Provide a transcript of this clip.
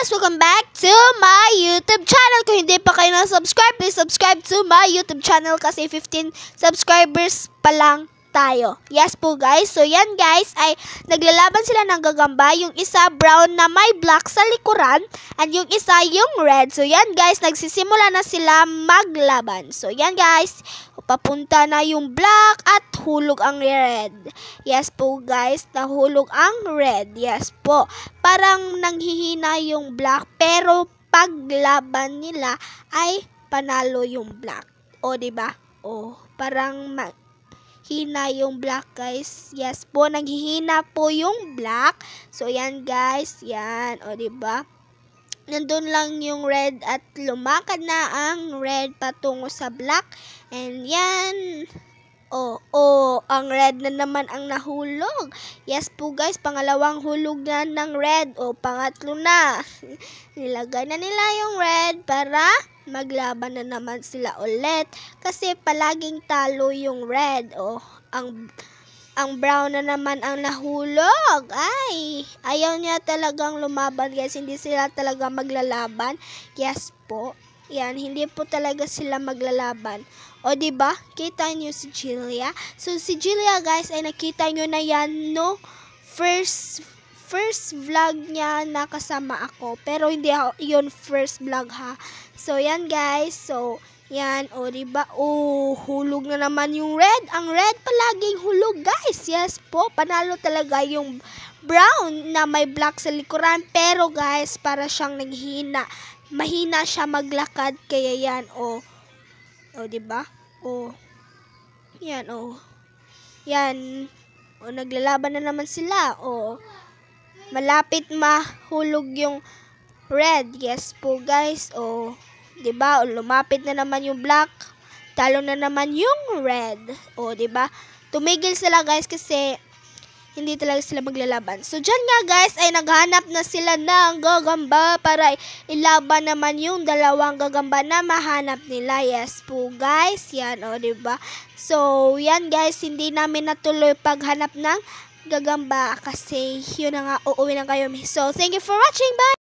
guys! Welcome back to my YouTube channel. Kung hindi pa kayo na-subscribe, please subscribe to my YouTube channel kasi 15 subscribers pa lang tayo. Yes po guys. So yan guys, ay naglalaban sila ng gagamba. Yung isa brown na may black sa likuran and yung isa yung red. So yan guys, nagsisimula na sila maglaban. So yan guys, papunta na yung black at hulog ang red. Yes po guys, nahulog ang red. Yes po. Parang nanghihina yung black pero paglaban nila ay panalo yung black. O diba? O parang hina yung black guys. Yes po, naghihina po yung black. So yan guys, yan. O diba? Nandun lang yung red at lumakad na ang red patungo sa black. And yan. Ang red na naman ang nahulog. Yes po guys, pangalawang hulog na ng red. Pangatlo na. Nilagay na nila yung red para maglaban na naman sila ulit. Kasi palaging talo yung red. Ang brown na naman ang nahulog. Ay, ayaw niya talagang lumaban guys. Hindi sila talaga maglalaban. Yes po. Yan, hindi po talaga sila maglalaban. O diba? Kita niyo si Julia. So si Julia guys ay nakita niyo na yan no first vlog niya na kasama ako. Pero hindi yun first vlog ha. So yan guys. So yan, o diba? Hulog na naman yung red. Ang red palaging hulog guys. Yes po, panalo talaga yung brown na may black sa likuran. Pero guys, para siyang naghihina. Mahina siya maglakad kaya yan, o diba? Yan, yan, naglalaban na naman sila, malapit mahulog yung red. Yes po guys, diba? Lumapit na naman yung black, talo na naman yung red, diba? Tumigil sila guys kasi hindi talaga sila maglalaban. So, dyan nga guys, ay naghanap na sila ng gagamba para ilaban naman yung dalawang gagamba na mahanap nila. Yes po guys, yan diba? So, yan guys, hindi namin natuloy paghanap ng gagamba kasi yun na nga, uuwi na kayo. So, thank you for watching. Bye!